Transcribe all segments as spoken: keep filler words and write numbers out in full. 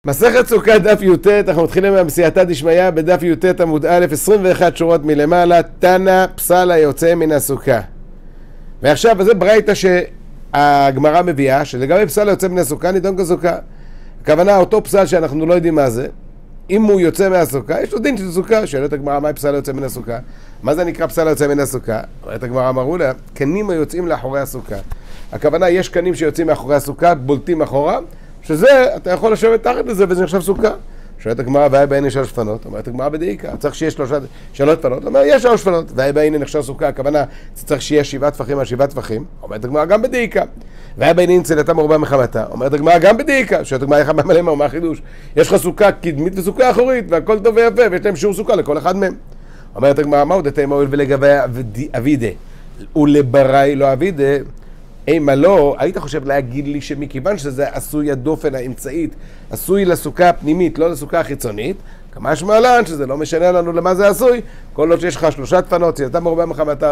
מסכת סוכה דף י"ט, אנחנו מתחילים מהמסייעתא דשמיא בדף י"ט עמוד א', עשרים ואחת שורות מלמעלה, תנא פסל היוצא מן הסוכה. ועכשיו, זה ברייתא שהגמרא מביאה, שלגבי פסל היוצא מן הסוכה נידון כסוכה. הכוונה, אותו פסל שאנחנו לא יודעים מה זה, אם הוא יוצא מהסוכה, יש לו דין של סוכה. שואלת הגמרא, מה פסל היוצא מן הסוכה? מה זה נקרא פסל היוצא מן הסוכה? אומרת הגמרא, אמרו לה, קנים היוצאים לאחורי הסוכה. הכוונה, יש קנים שיוצאים מאחורי הסוכה, בולטים אחורה, שזה, אתה יכול לשבת תחת לזה וזה נחשב סוכה. שואלת הגמרא, והי בעיני שלוש פנות? אומרת הגמרא בדאיקה, צריך שיש שלוש, שלוש פנות. אומר, יש שלוש פנות, והי בעיני נחשב סוכה, הכוונה, צריך שיש שבעה טפחים על שבעה טפחים. אומרת הגמרא, גם בדאיקה. והי בעיני נצילתה מרובה מחמתה. אומרת הגמרא, גם בדאיקה. שואלת הגמרא, איך מלא מה, מה החידוש? יש לך סוכה קדמית וסוכה אחורית, והכל טוב ויפה, ויש להם שיעור סוכה לכל אחד מהם. אומרת הגמרא, מה עוד אתם מועיל ולגבי אבידה ולבראי לא אבידה? אימה לא, היית חושב להגיד לי שמכיוון שזה עשוי הדופן האמצעית, עשוי לסוכה הפנימית, לא לסוכה החיצונית, כמה שמעלן שזה לא משנה לנו למה זה עשוי, כל עוד שיש לך שלושה טפנות, צילתה מרובה מחמתה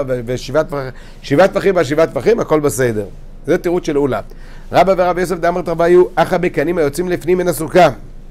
ושבעה טפחים והשבעה טפחים, הכל בסדר. זה תירוץ של אולה. רבא ורב יוסף דאמר תרוויו, אחא בקנים היוצאים לפנים מן הסוכה,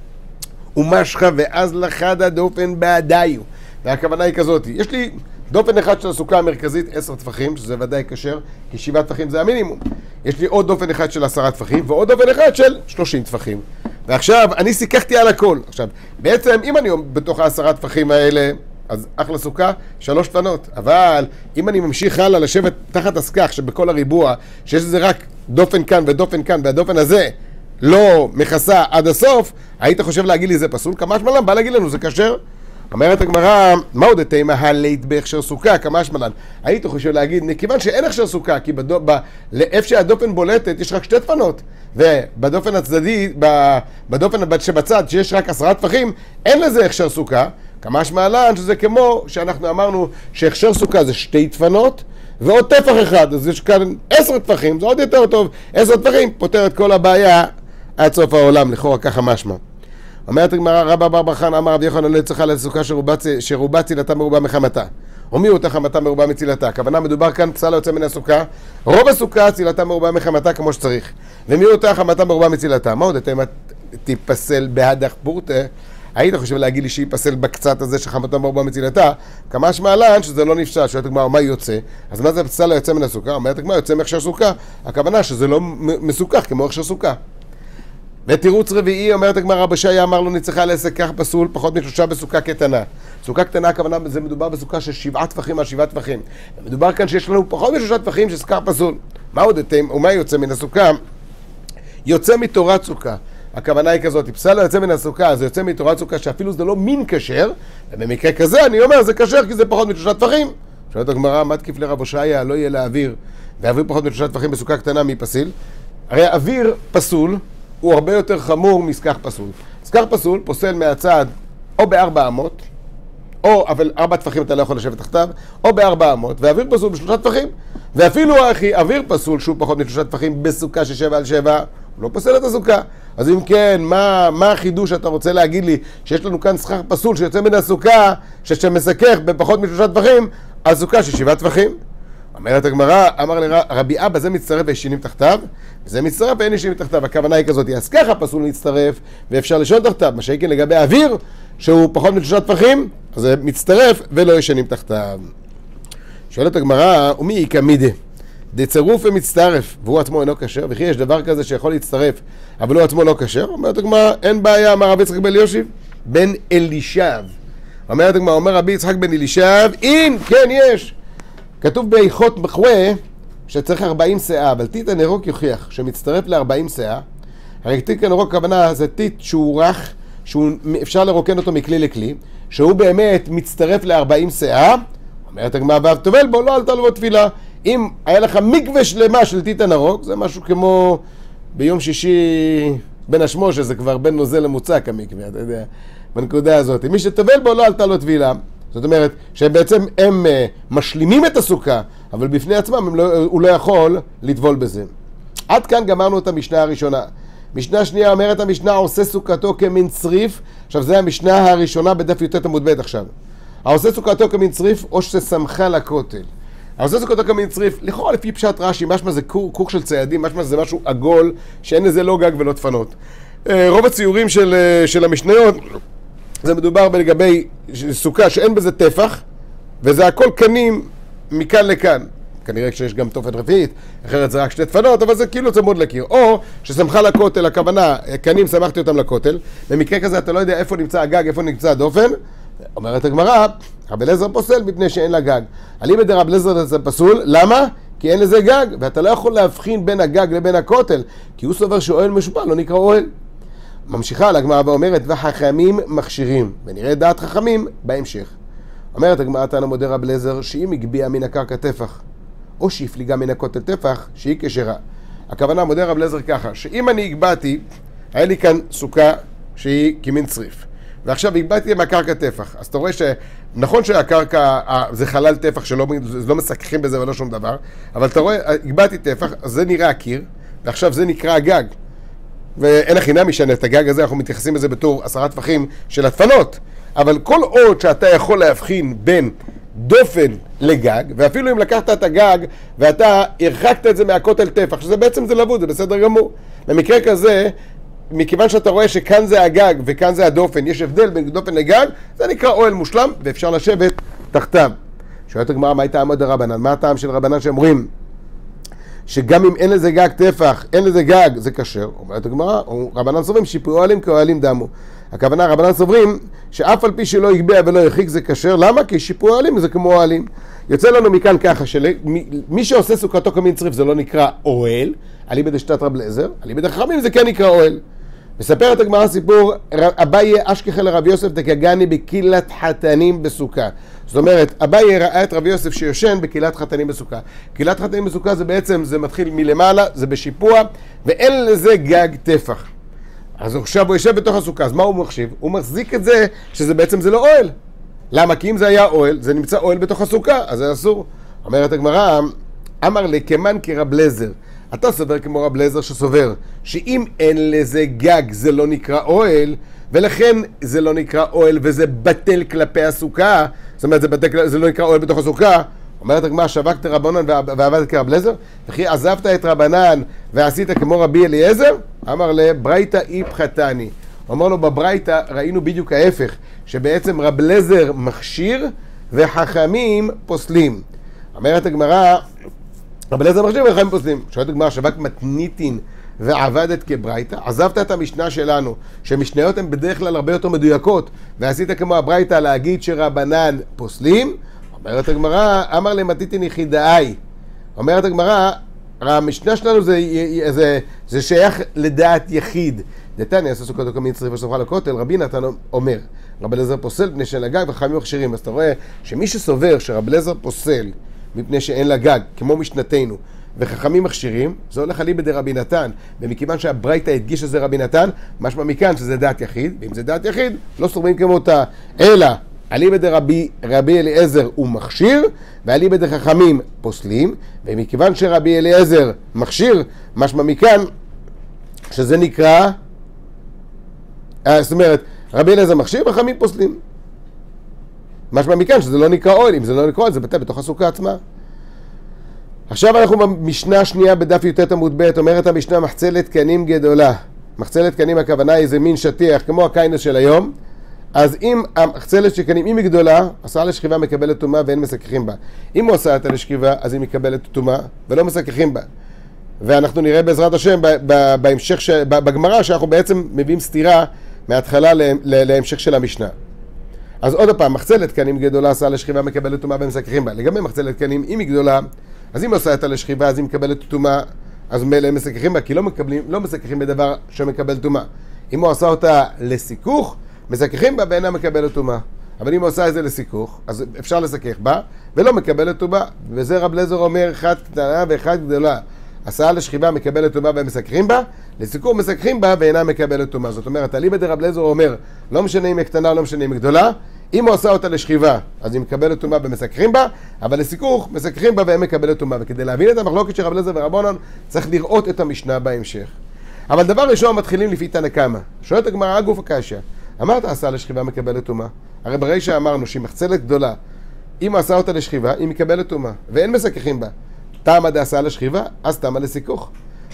ומשכה ואז לחד הדופן בעדיו. והכוונה היא כזאת, יש לי דופן אחד של הסוכה המרכזית, עשר טפחים, שזה ודאי קשר, כי שבעה טפחים זה המינימום. יש לי עוד דופן אחד של עשרה טפחים, ועוד דופן אחד של שלושים טפחים. ועכשיו, אני סיככתי על הכל. עכשיו, בעצם, אם אני בתוך העשרה טפחים האלה, אז אחלה סוכה, שלוש טפנות. אבל, אם אני ממשיך הלאה לשבת תחת הסכך, שבכל הריבוע, שיש לזה רק דופן כאן ודופן כאן, והדופן הזה לא מכסה עד הסוף, היית חושב להגיד לי זה פסול? כמה שמלם, בא להגיד לנו, זה קשר? אומרת הגמרא, מה עוד תימא הלית בהכשר סוכה, כמה שמלן? היית חושב להגיד, כיוון שאין הכשר סוכה, כי לאיפה שהדופן בולטת יש רק שתי טפנות, ובדופן הצדדי, בדופן שבצד שיש רק עשרה טפחים, אין לזה הכשר סוכה, כמה שמלן שזה כמו שאנחנו אמרנו שהכשר סוכה זה שתי טפנות, ועוד טפח אחד, אז יש כאן עשר טפחים, זה עוד יותר טוב, עשר טפחים, פותר את כל הבעיה עד סוף העולם, לכאורה ככה משמע. אומרת הגמרא, רבא בר בר חנא אמר רבי יוחנן לא צריכה לסוכה שרובה צילתה מרובה מחמתה. ומי אותה חמתה מרובה מצילתה? הכוונה מדובר כאן פסל היוצא מן הסוכה, רוב הסוכה צילתה מרובה מחמתה כמו שצריך. ומי אותה חמתה מרובה מצילתה? מה עוד אתם תיפסל בהדך פורטה? היית חושב להגיד לי שיפסל בקצת הזה שחמתה מרובה מצילתה? כמה שמעלן שזה לא נפסל. שואלת הגמרא, מה יוצא? אז מה זה פסל היוצא מן הסוכה? אומרת הגמרא, יוצא מהכשר סוכה. הכוונה שזה לא מסוכך כמו הכשר סוכה. ותירוץ רביעי, אומרת הגמרא, רבי שיה אמר לו נצטרך לעסק כך פסול, פחות משלושה בסוכה קטנה. סוכה קטנה, הכוונה, זה מדובר בסוכה של שבעה טפחים על שבעה טפחים. מדובר כאן שיש לנו פחות משלושה טפחים של סכך פסול. מה עוד אתם, ומה יוצא מן הסוכה? יוצא מתורת סוכה. הכוונה היא כזאת, פסל יוצא מן הסוכה, זה יוצא מתורת סוכה שאפילו זה לא מין כשר, ובמקרה כזה אני אומר, זה כשר כי זה פחות משלושה טפחים. שואלת הגמרא, מה תקיף לרבי שיה, לא יהיה לאוויר, ואוויר פחות משלושה טפחים בסוכה קטנה, מי פסיל? הרי אוויר פסול הוא הרבה יותר חמור מסכך פסול. סכך פסול פוסל מהצד או בארבע אמות, או, אבל ארבע טפחים אתה לא יכול לשבת תחתיו, או בארבע אמות, ואוויר פסול בשלושה טפחים. ואפילו אחי, אוויר פסול שהוא פחות משלושה טפחים בסוכה של שבע על שבע, הוא לא פוסל את הסוכה. אז אם כן, מה, מה החידוש שאתה רוצה להגיד לי שיש לנו כאן סכך פסול שיוצא מן הסוכה, שמשכך בפחות משלושה טפחים, על סוכה של שבעה טפחים? אומרת הגמרא, אמר לרבי אבא, זה מצטרף וישנים תחתיו, וזה מצטרף ואין ישנים תחתיו. הכוונה היא כזאת, אז ככה פסול להצטרף ואפשר לישון תחתיו. מה שכן לגבי האוויר, שהוא פחות משלושה טפחים, אז זה מצטרף ולא ישנים תחתיו. שואלת הגמרא, ומי יקא מידה? דצירוף ומצטרף, והוא עצמו אינו כשר, וכי יש דבר כזה שיכול להצטרף, אבל הוא עצמו לא כשר? אומרת הגמרא, אין בעיה, אמר רבי יצחק בן אלישיב, בן אלישב. אומרת הגמרא, אומר רבי יצחק בן אלישב, אם כן יש. כתוב באיכות מחווה שצריך ארבעים שאה, אבל טיט הנרוק יוכיח שמצטרף ל-ארבעים שאה. הרי טיט הנרוק הכוונה זה טיט שהוא רך, שאפשר לרוקן אותו מכלי לכלי, שהוא באמת מצטרף ל-ארבעים שאה. אומרת הגמרא, ואף טובל בו, לא עלתה לו בתפילה. אם היה לך מקווה שלמה של טיט הנרוק, זה משהו כמו ביום שישי בין השמוש, שזה כבר בין נוזל למוצק המקווה, אתה יודע, בנקודה הזאת. מי שטובל בו, לא עלתה לו תפילה. זאת אומרת שבעצם הם משלימים את הסוכה, אבל בפני עצמם לא, הוא לא יכול לטבול בזה. עד כאן גמרנו את המשנה הראשונה. משנה שנייה אומרת המשנה עושה סוכתו כמין צריף. עכשיו זה המשנה הראשונה בדף י"ט עמוד ב' עכשיו. העושה סוכתו כמין צריף או ששמחה לכותל. העושה סוכתו כמין צריף, לכאורה לפי פשט רש"י, משמע זה קוק, קוק של ציידים, משמע זה משהו עגול, שאין לזה לא גג ולא דפנות. רוב הציורים של, של המשניות, זה מדובר לגבי סוכה שאין בזה טפח, וזה הכל קנים מכאן לכאן. כנראה כשיש גם תופת רביעית, אחרת זה רק שתי דפנות, אבל זה כאילו צמוד לקיר. או ששמחה לכותל, הכוונה, קנים שמחתי אותם לכותל, במקרה כזה אתה לא יודע איפה נמצא הגג, איפה נמצא הדופן. אומרת הגמרא, רבי אליעזר פוסל מפני שאין לה גג. אליבא דרבי אליעזר זה פסול, למה? כי אין לזה גג, ואתה לא יכול להבחין בין הגג לבין הכותל, כי הוא סובר שאוהל משופע לא נקרא אוהל. ממשיכה על הגמרא ואומרת, וחכמים מכשירים, ונראה דעת חכמים בהמשך. אומרת הגמרא תנא מודה רבי אליעזר, שאם הגביה מן הקרקע טפח, או שהפליגה מן הכותל טפח, שהיא כשרה. הכוונה מודה רבי אליעזר ככה, שאם אני הגבהתי, היה לי כאן סוכה שהיא כמין צריף, ועכשיו הגבהתי מהקרקע טפח, אז אתה רואה שנכון שהקרקע זה חלל טפח שלא לא מסככים בזה ולא שום דבר, אבל אתה רואה, הגבהתי טפח, אז זה נראה הקיר, ועכשיו זה נקרא הגג, ואין החינם משנה את הגג הזה, אנחנו מתייחסים לזה בתור עשרה טפחים של הדפנות, אבל כל עוד שאתה יכול להבחין בין דופן לגג, ואפילו אם לקחת את הגג ואתה הרחקת את זה מהכותל טפח, שזה בעצם זה לבוד, זה בסדר גמור. במקרה כזה, מכיוון שאתה רואה שכאן זה הגג וכאן זה הדופן, יש הבדל בין דופן לגג, זה נקרא אוהל מושלם ואפשר לשבת תחתיו. שואלת הגמרא, מה הייתה עמוד הרבנן? מה הטעם של רבנן שאומרים שגם אם אין לזה גג טפח, אין לזה גג, זה כשר? אומרת הגמרא, רבנן סוברים שיפוי אוהלים כאוהלים דמו. הכוונה, רבנן סוברים שאף על פי שלא יגביה ולא ירחיק זה כשר, למה? כי שיפוי אוהלים זה כמו אוהלים. יוצא לנו מכאן ככה, שמי שעושה סוכתו כמין צריף זה לא נקרא אוהל, אליבא דשיטת רבי אליעזר, אליבא דחכמים זה כן נקרא אוהל. מספרת הגמרא סיפור, אביי אשכחי לרבי יוסף דקגני בקהילת חתנים בסוכה. זאת אומרת, אביי ראה את רבי יוסף שיושן בקהילת חתנים בסוכה. קהילת חתנים בסוכה זה בעצם, זה מתחיל מלמעלה, זה בשיפוע, ואין לזה גג טפח. אז עכשיו הוא יושב בתוך הסוכה, אז מה הוא מחשיב? הוא מחזיק את זה, שזה בעצם זה לא אוהל. למה? כי אם זה היה אוהל, זה נמצא אוהל בתוך הסוכה, אז זה אסור. אומרת הגמרא, אמר לקמן כרבי אליעזר. אתה סובר כמו רבי אליעזר שסובר, שאם אין לזה גג זה לא נקרא אוהל, ולכן זה לא נקרא אוהל וזה בטל כלפי הסוכה, זאת אומרת זה, בטל, זה לא נקרא אוהל בתוך הסוכה. אומרת הגמרא, שבקת רבנן ועבדת כרבי אליעזר? וכי עזבת את רבנן ועשית כמו רבי אליעזר? אמר לה, ברייתא איפחתני. אומר לו, בברייתא ראינו בדיוק ההפך, שבעצם רבי אליעזר מכשיר וחכמים פוסלים. אומרת הגמרא, רבי אליעזר מכשיר וחכמים פוסלים. שואלת הגמרא, שבק מתניתין ועבדת כברייתא? עזבת את המשנה שלנו, שמשניות הן בדרך כלל הרבה יותר מדויקות, ועשית כמו הברייתא להגיד שרבנן פוסלים? אומרת הגמרא, אמר למתניתין יחידאי. אומרת הגמרא, המשנה שלנו זה, זה, זה שייך לדעת יחיד. דתני עשה סוכתו כמין צריף וסמכה לכותל, רבי נתן אומר, רבי אליעזר פוסל מפני שאין לה גג וחכמים מכשירים. אז אתה רואה שמי שסובר שרבי אליעזר פוסל מפני שאין לה גג, כמו משנתנו, וחכמים מכשירים, זה הולך אליבא דרבי נתן, ומכיוון שהברייתא הדגיש שזה רבי נתן, משמע מכאן שזה דעת יחיד, ואם זה דעת יחיד, לא סוברים כמותה, אלא אליבא דרבי רבי אליעזר הוא מכשיר, ואליבא דחכמים פוסלים, ומכיוון שרבי אליעזר מכשיר, משמע מכאן שזה נקרא, זאת אומרת, רבי אליעזר מכשיר וחכמים פוסלים. משמע מכאן שזה לא נקרא אוהל, אם זה לא נקרא אוהל, זה בטל בתוך הסוכה עצמה. עכשיו אנחנו במשנה השנייה בדף י"ט עמוד ב', אומרת המשנה מחצלת קנים גדולה. מחצלת קנים הכוונה היא איזה מין שטיח, כמו הקיינס של היום. אז אם המחצלת של קנים, אם היא גדולה, עשה לשכיבה מקבלת טומאה ואין מסככים בה. אם הוא עשה את לשכיבה, אז היא מקבלת טומאה ולא מסככים בה. ואנחנו נראה בעזרת השם בהמשך, בגמרא, שאנחנו בעצם מביאים סתירה מההתחלה להמשך של המשנה. אז עוד פעם, מחצלת קנים גדולה, עשה לשכיבה מקבלת טומאה ואין מסככים בה. לגבי מחצלת קנים, אם היא גדולה, אז אם הוא עושה את הלשכיבה, אז היא מקבלת טומאה, אז מילא הם מסככים בה, כי לא מקבלים, לא מסככים בדבר שמקבל טומאה. אם הוא עושה אותה לסיכוך, מסככים בה ואינה מקבלת טומאה. אבל אם הוא עושה את זה לסיכוך, אז אפשר לסכך בה, ולא מקבלת טומאה. וזה רבי אליעזר אומר, אחד קטנה ואחד גדולה. עשה לשכיבה מקבלת טומאה והם מסככים בה, לסיכוך מסככים בה ואינה מקבלת טומאה. זאת אומרת, אליבא דרבי אליעזר אומר, לא משנה אם היא קטנה, לא משנה אם היא גדולה, אם הוא עושה אותה לשכיבה, אז היא מקבלת טומאה ומסככים בה, אבל לסיכוך מסככים בה והם מקבלת טומאה. וכדי להבין את המחלוקת של רבי אליעזר ורבנן, צריך לראות את המשנה בהמשך. אבל דבר ראשון מתחילים לפי תנא קמא. שואלת הגמרא, גוף הקשיא, אמרת עשה לשכיבה מקבלת טומאה? הרי ברישא אמרנו שהיא מחצלת גדולה, אם הוא עשה אותה לשכיבה, היא מקבלת טומאה, ואין מסככים בה. תמה דעשה לשכיבה, אז תמה לסיכוך.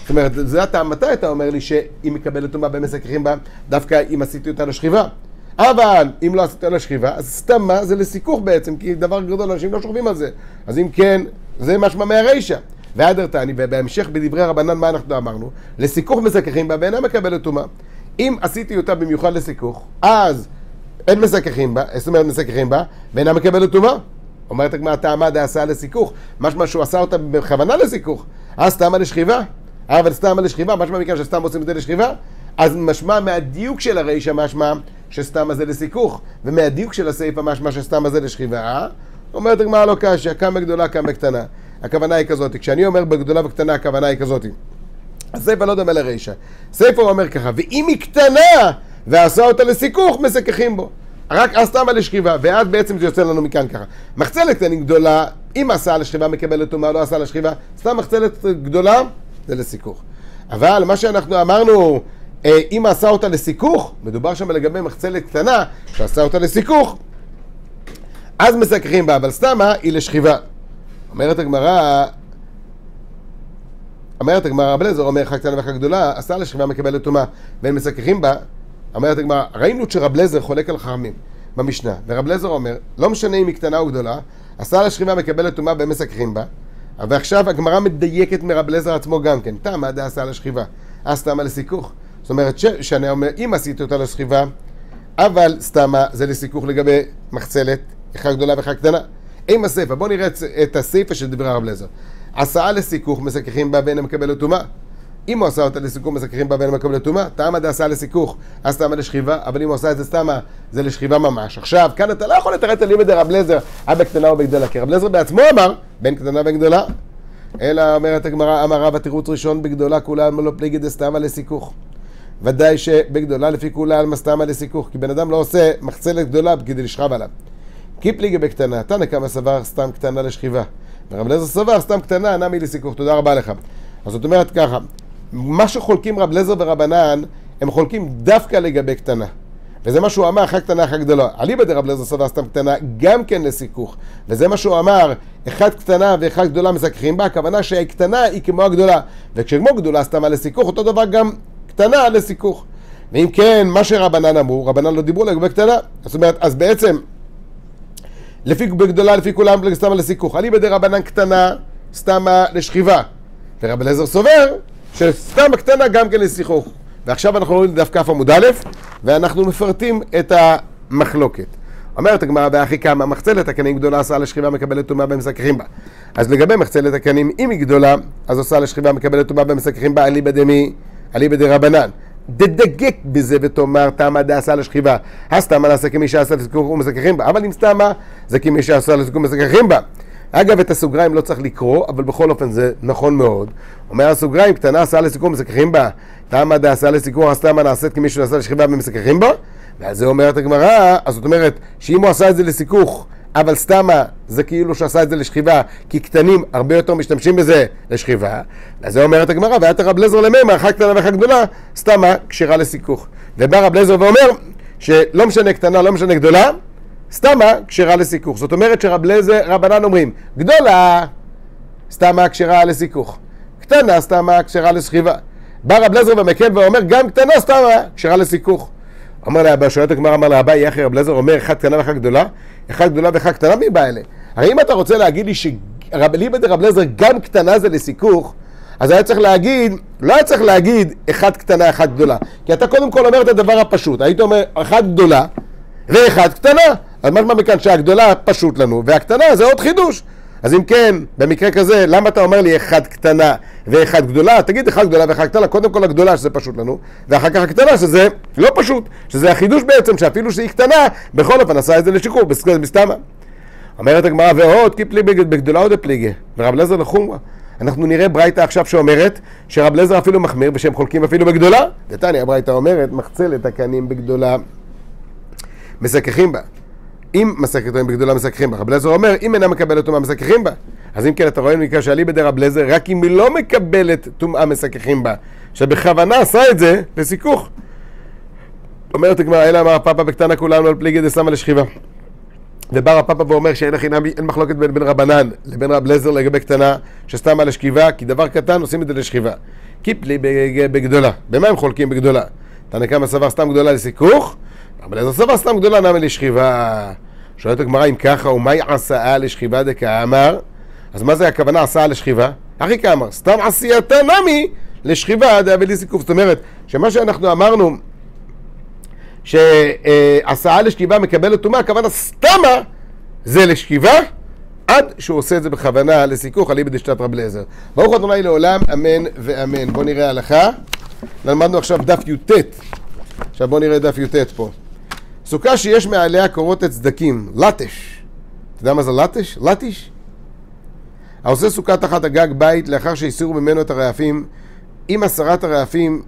זאת אומרת, זה הטעם, מתי אתה אומר לי שהיא מקבלת טומאה במסככים בה, דווקא אם עשיתי אותה לשכיבה. אבל אם לא עשיתי אותה לשכיבה, אז סתם מה? זה לסיכוך בעצם, כי דבר גדול, אנשים לא שוכבים על זה. אז אם כן, זה משמע מהרישא. ועד הרתני, ובהמשך בדברי רבנן, מה אנחנו אמרנו? לסיכוך מסככים בה, ואינה מקבלת טומאה. אם עשיתי אותה במיוחד לסיכוך, אז אין מסככים בה, זאת אומרת מסככים בה, ואינה מקבלת טומאה. אומרת מה הטעמה דעשה לסיכוך, משמע שהוא עשה אותה בכוונה לסיכוך, אז סתמה לשכיבה, אבל סתמה לשכיבה, משמע מכאן שסתם עושים את זה לשכיבה, אז משמע מהדיוק של הרישא משמע שסתמה זה לסיכוך, ומהדיוק של הסעיפה משמע שסתמה זה לשכיבה. אומרת הגמרא לא קשיא, כמה גדולה כמה קטנה. הכוונה היא כזאת, כשאני אומר בגדולה וקטנה הכוונה היא כזאת. הסעיפה לא דומה לרישא. סעיפה הוא אומר ככה, ואם היא קטנה ועשה אותה לסיכוך, מסככים בו. רק אז סתמה לשכיבה, ואז בעצם זה יוצא לנו מכאן ככה. מחצלת קטנה גדולה, אם עשה לשכיבה מקבלת טומאה, לא עשה לשכיבה, סתם מחצלת גדולה, זה לסיכוך. אבל מה שאנחנו אמרנו, אם עשה אותה לסיכוך, מדובר שם לגבי מחצלת קטנה, שעשה אותה לסיכוך, אז מסככים בה, אבל סתמה היא לשכיבה. אומרת הגמרא, אומרת הגמרא, רב אליעזר אומר, אחת קטנה ואחת גדולה, עשה לשכיבה מקבלת טומאה, והם מסככים בה. אומרת הגמרא, ראינו שרב אליעזר חולק על חכמים במשנה, ורב אליעזר אומר, לא משנה אם היא קטנה או גדולה, עשה לשכיבה מקבלת טומאה והם מסככים בה, ועכשיו הגמרא מדייקת מרב אליעזר עצמו גם כן, תמה דעשה לשכיבה, אז סתמה לסיכוך. זאת אומרת ש... שאני אומר, אם עשיתי אותה לשכיבה, אבל סתמה זה לסיכוך לגבי מחצלת, אחת גדולה ואחת קטנה. עם הסעיפה, בואו נראה את הסעיפה של דברי רב אליעזר. עשה לסיכוך מסככים בה ואין מקבלת טומאה. אם הוא עשה אותה לסיכוך מסככים בה ואין מקבלת טומאה, תמה דעשה לסיכוך, אז סתמה לשכיבה, אבל אם הוא עשה את זה סתמה, זה לשכיבה ממש. עכשיו, כאן אתה לא יכול לתרץ על לימד רב אליעזר, אה בקטנה או בגדולה, כי רב אליעזר בעצמו אמר, בין קטנה וגדולה, אלא אומרת הגמרא, אמר רבא תירוץ ראשון בגדולה כולה לא פליגי דסתמה לסיכוך. ודאי שבגדולה לפי כולה על סתמה לסיכוך, כי בן אדם לא עושה מחצלת גדולה כדי לשכב עליו. כי פליגי בקטנה, תנא קמא סבר סתם קטנה לשכיבה, ורב אליעזר סבר סתם קטנה נמי לסיכוך. תודה רבה לך. אז זאת אומרת ככה, מה שחולקים רב אליעזר ורבנן, הם חולקים דווקא לגבי קטנה. וזה מה שהוא אמר, אחת קטנה, אחת גדולה. אליבא דרב אליעזר סבר סתם קטנה, גם כן לסיכוך. וזה מה שהוא אמר, אחת קטנה ואחת גדולה מסככים בה, הכוונה שהקטנה היא כמו הגדולה. וכשכמו גדולה סתמה לסיכוך, אותו דבר גם קטנה לסיכוך. ואם כן, מה שרבנן אמרו, רבנן לא דיברו לגבי קטנה. זאת אומרת, אז בעצם, לפי בגדולה, לפי כולם, סתמה לסיכוך. אליבא דרבנן קטנה, סתמה לשכיבה. ורב אליעזר סובר שסתמה קטנה גם כן לסיכוך. ועכשיו אנחנו רואים דף כף עמוד א', ואנחנו מפרטים את המחלוקת. אומרת הגמרא, ואחי כמה מחצלת הקנים גדולה עשה לשכיבה מקבלת טומאה במסככים בה. אז לגבי מחצלת הקנים, אם היא גדולה, אז עושה לשכיבה מקבלת טומאה במסככים בה, אליבא דמי, אליבא דרבנן. דדגק בזה ותאמר תמה דעשה לשכיבה. הסתמה נעשה כמי שעשה לסיכוך ומסככים בה, אבל אם סתמה זה כמי שעשה לסיכוך ומסככים בה. אגב, את הסוגריים לא צריך לקרוא, אבל בכל אופן זה נכון מאוד. אומר הסוגריים, קטנה עשה לסיכוך מסככים בה, תמה דעשה לסיכוך, הסתמה נעשית כמי שעשה לשכיבה ומסככים בה. ועל זה אומרת הגמרא, אז זאת אומרת שאם הוא עשה את זה לסיכוך, אבל סתמה זה כאילו שעשה את זה לשכיבה, כי קטנים הרבה יותר משתמשים בזה לשכיבה. ועל זה אומרת הגמרא, ואת רב אליעזר למימר, אחת קטנה ואחת גדולה, סתמה כשרה לסיכוך. ובא רב אליעזר ואומר שלא משנה קטנה, לא משנה גדולה, סתמה כשרה לסיכוך. זאת אומרת שרב אליעזר, רבנן אומרים, גדולה, סתמה כשרה לסיכוך. קטנה, סתמה כשרה לשכיבה. בא רב אליעזר ומקל ואומר, גם קטנה, סתמה כשרה לסיכוך. אומר לאבא, שואלת הגמרא, אמר לאבא, יחי רב אליעזר אומר, אחת קטנה ואחת גדולה, אחת גדולה ואחת קטנה, מי בא אלה? הרי אם אתה רוצה להגיד לי שרב אליעזר גם קטנה זה לסיכוך, אז היה צריך להגיד, לא היה צריך להגיד אחת קטנה, אחת גדולה. כי אתה קודם כל אומר את הדבר הפשוט. היית אומר, אחת גדולה ואחת קטנה. אז משמע מכאן שהגדולה פשוט לנו, והקטנה זה עוד חידוש. אז אם כן, במקרה כזה, למה אתה אומר לי אחת קטנה ואחת גדולה? תגיד אחת גדולה ואחת קטנה, קודם כל הגדולה שזה פשוט לנו, ואחר כך הקטנה שזה לא פשוט, שזה החידוש בעצם, שאפילו שהיא קטנה, בכל אופן עשה את זה לשיקור, בסתמה. אומרת הגמרא, ועוד כי פליגי בגדולה או דפליגי, ורב אליעזר לחומרה. אנחנו נראה ברייתא עכשיו שאומרת שרב אליעזר אפילו מחמיר ושהם חולקים אפילו בגדולה. דתניא ברייתא אומרת, מחצלת הקנים בגדולה מסככים בה. אם מסככים בגדולה מסככים בה. רב אליעזר אומר, אם אינה מקבלת טומאה מסככים בה. אז אם כן אתה רואה מקרה שאליבא דרב אליעזר, רק אם היא לא מקבלת טומאה מסככים בה, שבכוונה עשה את זה לסיכוך. אומרת הגמרא, אלא אמר פאפא בקטנה כולנו על פליגי דסתמה לשכיבה. ובא רב פאפא ואומר שאין חינם, אין מחלוקת בין, בין רבנן לבין רב אליעזר לגבי קטנה שסתם על השכיבה, כי דבר קטן עושים את זה לשכיבה. קיפלי בגדולה. במה הם חולקים בגדולה? תנא קמא סבר סתם גדולה לסיכוך, רב אליעזר סבר סתם גדולה נמי לשכיבה. שואלת הגמרא אם ככה, ומאי עשאה לשכיבה דקאמר? אז מה זה הכוונה עשאה לשכיבה? אחי כאמר, סתם עשייתה נמי לשכיבה דאבי לסיכוך. זאת אומרת, שמה שאנחנו אמרנו שעשאה לשכיבה מקבלת טומאה, הכוונה סתמה זה לשכיבה, עד שהוא עושה את זה בכוונה לסיכוך, אליבא דשיטת רב אליעזר. ברוך ה' לעולם, אמן ואמן. בואו נראה הלכה. למדנו עכשיו דף י"ט. עכשיו בואו נראה דף י"ט פה. סוכה שיש מעליה קורות הצדקים, לטש. אתה יודע מה זה לטש? לטיש? העושה סוכה תחת הגג בית לאחר שהסירו ממנו את הרעפים, אם הסרת הרעפים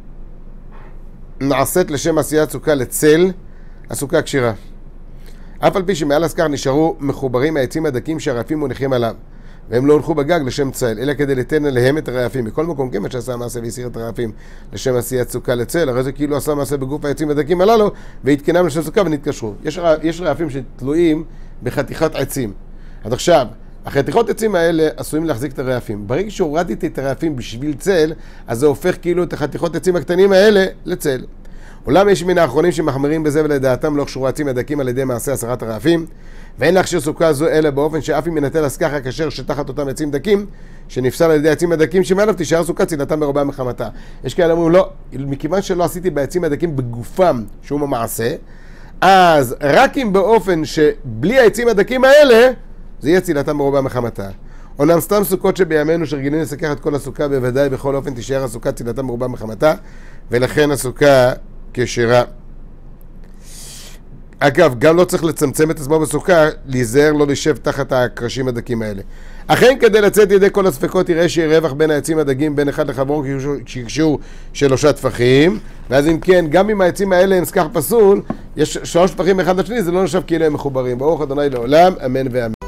נעשית לשם עשיית סוכה לצל, הסוכה כשירה. אף על פי שמעל הסכר נשארו מחוברים העצים הדקים שהרעפים מונחים עליו, והם לא הונחו בגג לשם צל, אלא כדי ליתן אליהם את הרעפים. מכל מקום כמעט שעשה מעשה והסיר את הרעפים לשם עשיית סוכה לצל, הרי זה כאילו עשה מעשה בגוף העצים הדקים הללו, והתקנם לשם סוכה ונתקשרו. יש, יש רעפים שתלויים בחתיכת עצים. עד עכשיו, החתיכות עצים האלה עשויים להחזיק את הרעפים. ברגע שהורדתי את הרעפים בשביל צל, אז זה הופך כאילו את החתיכות עצים הקטנים האלה לצל. אולם יש מן האחרונים שמחמירים בזה ולדעתם לא קשרו עצים הדקים על ידי מעשה הסרת הרעפים, ואין להכשיר סוכה זו אלא באופן שאף אם ינטל הסכך הכשר שתחת אותם עצים דקים, שנפסל על ידי עצים הדקים שמעליו תישאר סוכה צילתה מרובה מחמתה. יש כאלה אומרים לא, מכיוון שלא עשיתי בעצים הדקים בגופם שום המעשה, אז רק אם באופן שבלי העצים הדקים האלה, זה יהיה צילתה מרובה מחמתה. אומנם סתם סוכות שבימינו שרגילים לסכך את כל הסוכה, בוודאי בכל אופן תישאר הסוכה צילתה מרובה מחמתה, ולכן הסוכה כשרה. אגב, גם לא צריך לצמצם את עצמו בסוכה, להיזהר לא לשב תחת הקרשים הדקים האלה. אכן כדי לצאת ידי כל הספקות יראה שיהיה רווח בין העצים הדקים בין אחד לחברו כשיקשור שלושה טפחים, ואז אם כן, גם אם העצים האלה הם סכך פסול, יש שלוש טפחים אחד לשני, זה לא נחשב כאילו הם מחוברים. ברוך ה' לעולם, אמן ואמן.